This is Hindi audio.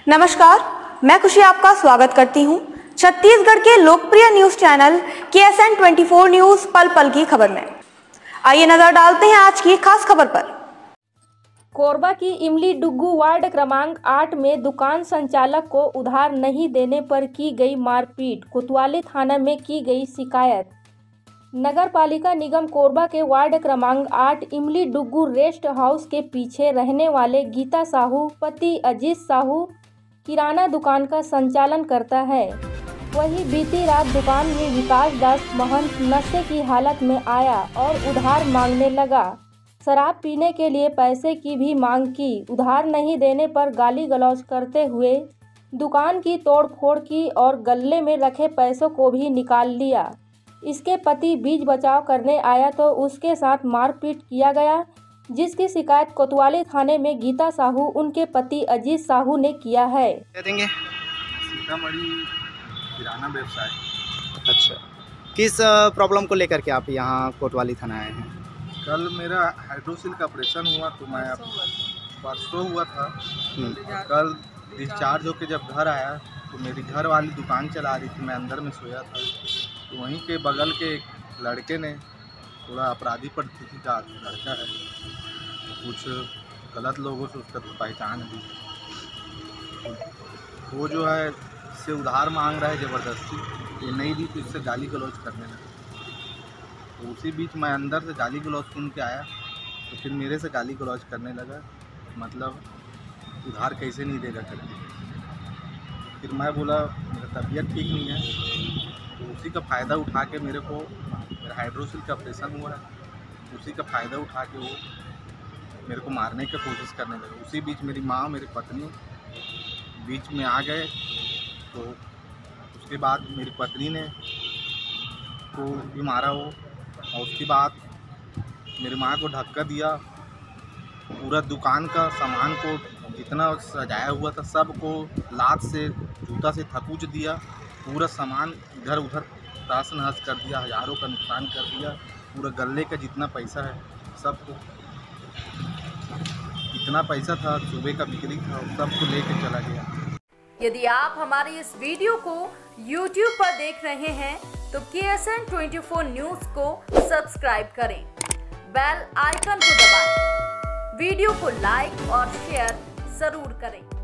नमस्कार, मैं खुशी आपका स्वागत करती हूं छत्तीसगढ़ के लोकप्रिय न्यूज चैनल KSN 24 न्यूज पल पल की खबर में। आइए नजर डालते हैं आज की खास खबर पर। कोरबा की इमली डुग्गू वार्ड क्रमांक 8 में दुकान संचालक को उधार नहीं देने पर की गई मारपीट, कोतवाली थाना में की गई शिकायत। नगर पालिका निगम कोरबा के वार्ड क्रमांक 8 इमली डुग्गू रेस्ट हाउस के पीछे रहने वाले गीता साहू पति अजीत साहू किराना दुकान का संचालन करता है। वही बीती रात दुकान में विकास दास महंत नशे की हालत में आया और उधार मांगने लगा। शराब पीने के लिए पैसे की भी मांग की। उधार नहीं देने पर गाली गलौज करते हुए दुकान की तोड़फोड़ की और गल्ले में रखे पैसों को भी निकाल लिया। इसके पति बीच बचाव करने आया तो उसके साथ मारपीट किया गया, जिसकी शिकायत कोतवाली थाने में गीता साहू उनके पति अजीत साहू ने किया है। सीतामढ़ी किराना व्यवसाय। अच्छा, किस प्रॉब्लम को लेकर के आप यहाँ कोतवाली थाना आए हैं? कल मेरा हाइड्रोसिल का ऑपरेशन हुआ तो मैं परसों हुआ था। कल डिस्चार्ज होकर जब घर आया तो मेरी घर वाली दुकान चला रही थी, मैं अंदर में सोया था। तो वहीं के बगल के एक लड़के ने, थोड़ा अपराधी प्रवृत्ति का लड़का है, कुछ गलत लोगों से उसका पहचान हुई। वो जो है इससे उधार मांग रहा है ज़बरदस्ती, ये नहीं दी तो इससे गाली गलौज करने लगा। तो उसी बीच मैं अंदर से गाली गलौज सुन के आया तो फिर मेरे से गाली गलौज करने लगा, मतलब उधार कैसे नहीं देगा करके। फिर मैं बोला मेरा तबीयत ठीक नहीं है, तो उसी का फ़ायदा उठा के मेरा हाइड्रोसिल का ऑपरेशन हुआ है, उसी का फ़ायदा उठा के वो मेरे को मारने की कोशिश करने लगे। उसी बीच मेरी माँ मेरी पत्नी बीच में आ गए, तो उसके बाद मेरी पत्नी ने को भी मारा वो, और उसके बाद मेरी माँ को धक्का दिया। पूरा दुकान का सामान को जितना सजाया हुआ था सबको लात से जूता से थकूच दिया। पूरा सामान इधर उधर तहस नहस कर दिया, हज़ारों का नुकसान कर दिया। पूरा गल्ले का जितना पैसा है सबको, जितना पैसा था सुबह का बिक्री था सबको लेके चला गया। यदि आप हमारे इस वीडियो को YouTube पर देख रहे हैं तो KSN 24 न्यूज को सब्सक्राइब करें, बेल आइकन को दबाएं, वीडियो को लाइक और शेयर जरूर करें।